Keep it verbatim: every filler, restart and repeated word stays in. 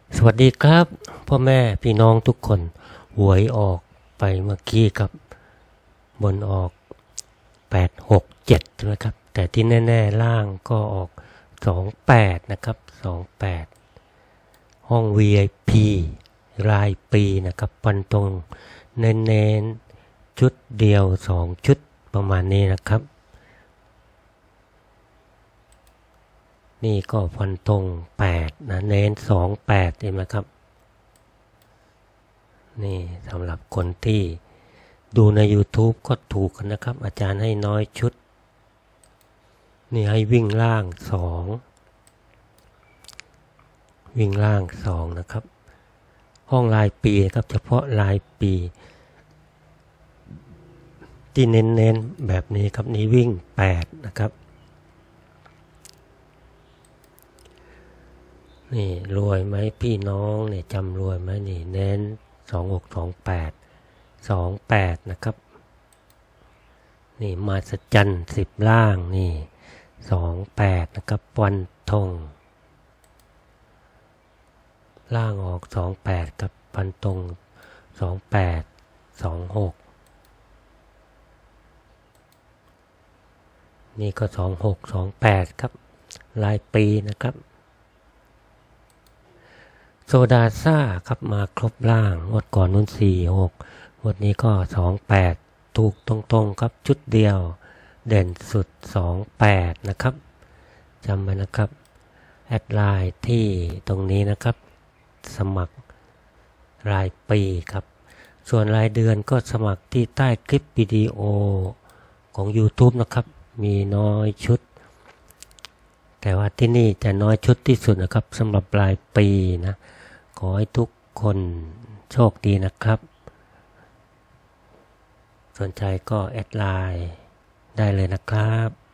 สวัสดีครับพ่อแม่พี่น้องทุกคนหวยออกไปเมื่อกี้ครับบนออกแปด หก เจ็ดใช่ไหมครับแต่ที่แน่ๆล่างก็ออกสองแปดนะครับสองแปดห้อง วี ไอ พี รายปีนะครับปันตรงเน้นๆชุดเดียวสองชุดประมาณนี้นะครับนี่ก็ฟันตรงแปดนะเน้นสองแปดเห็นไหมครับนี่สำหรับคนที่ดูใน YouTube ก็ถูกกันนะครับอาจารย์ให้น้อยชุดนี่ให้วิ่งล่างสองวิ่งล่างสองนะครับห้องรายปีครับเฉพาะรายปีที่เน้นๆแบบนี้ครับนี่วิ่งแปดนะครับนี่รวยไหมพี่น้องเนี่ยจำรวยไหมนี่เน้นสองหกสองแปดสองแปดนะครับนี่มาสจันสิบล่างนี่สองแปดนะครับวันทงล่างออกสองแปดกับปันตรงสองแปดสองหกนี่ก็สองหกสองแปดครับรายปีนะครับโซดาซ่าครับมาครบล่างงวดก่อนนู้นสี่หกงวดนี้ก็สองแปดถูกตรงๆครับชุดเดียวเด่นสุดสองแปดนะครับจำไว้นะครับแอดไลน์ที่ตรงนี้นะครับสมัครรายปีครับส่วนรายเดือนก็สมัครที่ใต้คลิปวิดีโอของ YouTube นะครับมีน้อยชุดแต่ว่าที่นี่จะน้อยชุดที่สุดนะครับสำหรับรายปีนะขอให้ทุกคนโชคดีนะครับสนใจก็แอดไลน์ได้เลยนะครับ